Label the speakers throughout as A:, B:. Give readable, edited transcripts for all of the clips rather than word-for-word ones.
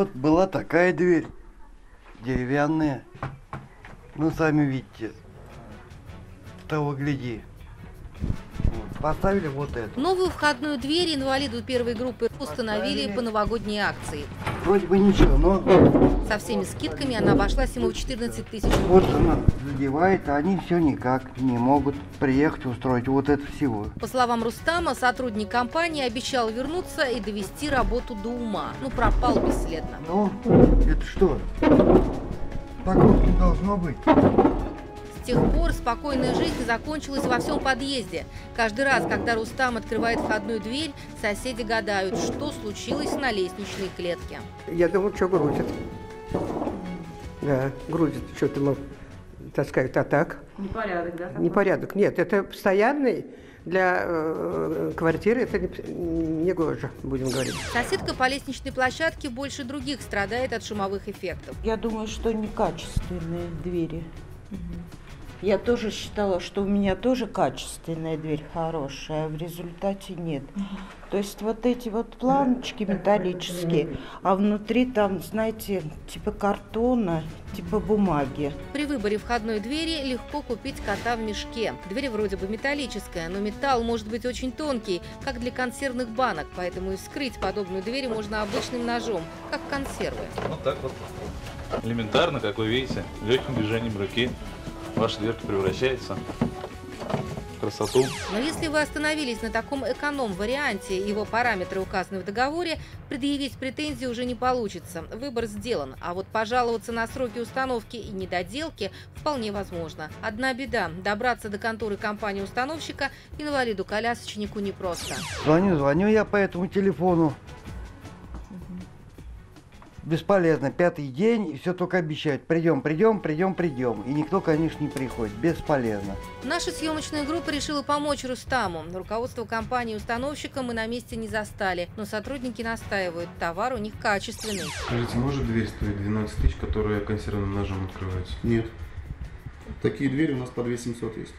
A: Вот была такая дверь, деревянная. Ну, сами видите, того гляди. Вот, поставили вот эту.
B: Новую входную дверь инвалиду первой группы установили по новогодней акции.
A: Вроде бы ничего, но...
B: Со всеми скидками она обошлась ему в 14 тысяч рублей.
A: Вот она задевает, а они все никак не могут приехать устроить вот это всего.
B: По словам Рустама, сотрудник компании обещал вернуться и довести работу до ума. Ну, пропал бесследно.
A: Ну, это что? Такого не должно быть.
B: С тех пор спокойная жизнь закончилась во всем подъезде. Каждый раз, когда Рустам открывает входную дверь, соседи гадают, что случилось на лестничной клетке.
C: Я думаю, что грузит. Да, грузит, что-то таскают, а так.
D: Непорядок, да?
C: Непорядок. Нет, это постоянный. Для квартиры это не гоже, будем говорить.
B: Соседка по лестничной площадке больше других страдает от шумовых эффектов.
E: Я думаю, что некачественные двери. Я тоже считала, что у меня тоже качественная дверь хорошая, а в результате нет. То есть вот эти вот планочки металлические, а внутри там, знаете, типа картона, типа бумаги.
B: При выборе входной двери легко купить кота в мешке. Дверь вроде бы металлическая, но металл может быть очень тонкий, как для консервных банок, поэтому и вскрыть подобную дверь можно обычным ножом, как консервы.
F: Вот так вот. Элементарно, как вы видите, легким движением руки ваша дверка превращается в красоту.
B: Но если вы остановились на таком эконом-варианте, его параметры указаны в договоре, предъявить претензии уже не получится. Выбор сделан. А вот пожаловаться на сроки установки и недоделки вполне возможно. Одна беда – добраться до конторы компании-установщика инвалиду-колясочнику непросто.
A: Звоню я по этому телефону. Бесполезно, 5-й день, и все только обещают. Придем. И никто, конечно, не приходит. Бесполезно.
B: Наша съемочная группа решила помочь Рустаму. Руководство компании-установщика мы на месте не застали, но сотрудники настаивают, товар у них качественный.
G: Скажите, может дверь стоит 12 тысяч, которая консервным ножом открывается?
H: Нет. Такие двери у нас по 2700 есть.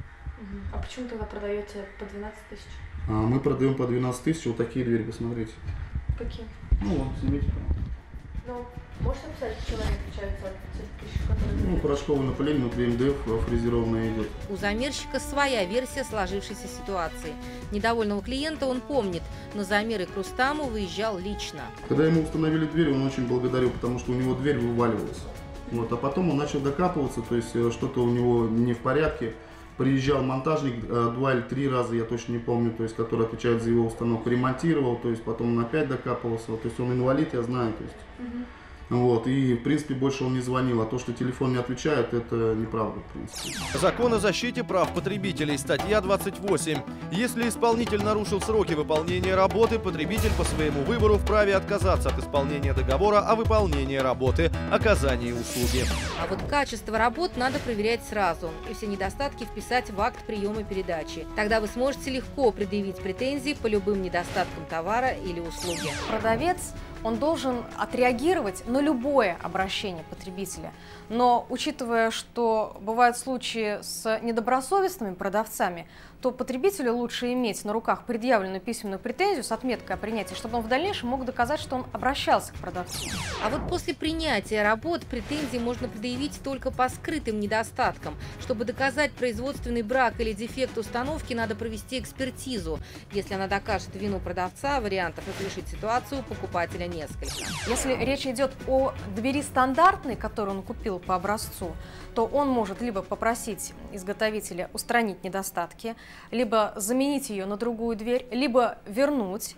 D: А почему тогда продаете по 12 тысяч?
H: Мы продаем по 12 тысяч, вот такие двери, посмотрите.
D: Какие?
H: Ну вот, снимите.
D: Ну, можете написать, что они отличаются от тех тысяч, которые...
H: Ну, порошковое напыление, внутри МДФ фрезерованное идет.
B: У замерщика своя версия сложившейся ситуации. Недовольного клиента он помнит, но замеры к Рустаму выезжал лично.
H: Когда ему установили дверь, он очень благодарил, потому что у него дверь вываливалась. Вот, а потом он начал докапываться, то есть что-то у него не в порядке. Приезжал монтажник 2 или 3 раза, я точно не помню, то есть, который отвечает за его установку, ремонтировал, то есть потом он опять докапывался, то есть он инвалид, я знаю, то есть. Вот, и в принципе больше он не звонил, а то, что телефон не отвечает, это неправда, в принципе.
I: Закон о защите прав потребителей, статья 28. Если исполнитель нарушил сроки выполнения работы, потребитель по своему выбору вправе отказаться от исполнения договора о выполнении работы, оказании услуги.
B: А вот качество работ надо проверять сразу и все недостатки вписать в акт приема передачи. Тогда вы сможете легко предъявить претензии по любым недостаткам товара или услуги.
J: Продавец, он должен отреагировать на любое обращение потребителя. Но учитывая, что бывают случаи с недобросовестными продавцами, то потребителю лучше иметь на руках предъявленную письменную претензию с отметкой о принятии, чтобы он в дальнейшем мог доказать, что он обращался к продавцу.
B: А вот после принятия работ претензии можно предъявить только по скрытым недостаткам. Чтобы доказать производственный брак или дефект установки, надо провести экспертизу. Если она докажет вину продавца, вариантов разрешить ситуацию у покупателя несколько.
J: Если речь идет о двери стандартной, которую он купил по образцу, то он может либо попросить изготовителя устранить недостатки, либо заменить ее на другую дверь, либо вернуть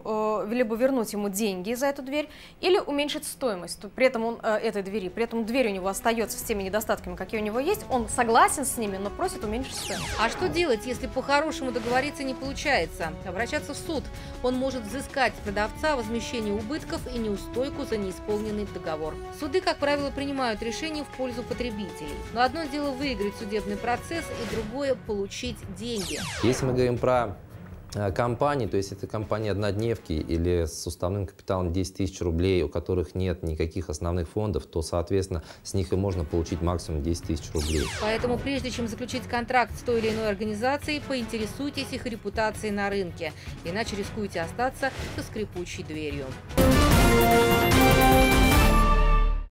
J: ему деньги за эту дверь, или уменьшить стоимость при этом этой двери. При этом дверь у него остается с теми недостатками, какие у него есть, он согласен с ними, но просит уменьшить стоимость.
B: А что делать, если по-хорошему договориться не получается? Обращаться в суд. Он может взыскать с продавца возмещение убытков и неустойку за неисполненный договор. Суды, как правило, принимают решения в пользу потребителей. Но одно дело выиграть судебный процесс, и другое – получить деньги.
K: Если мы говорим про компании, то есть это компании-однодневки или с уставным капиталом 10 тысяч рублей, у которых нет никаких основных фондов, то, соответственно, с них и можно получить максимум 10 тысяч рублей.
B: Поэтому, прежде чем заключить контракт с той или иной организацией, поинтересуйтесь их репутацией на рынке, иначе рискуете остаться со скрипучей дверью.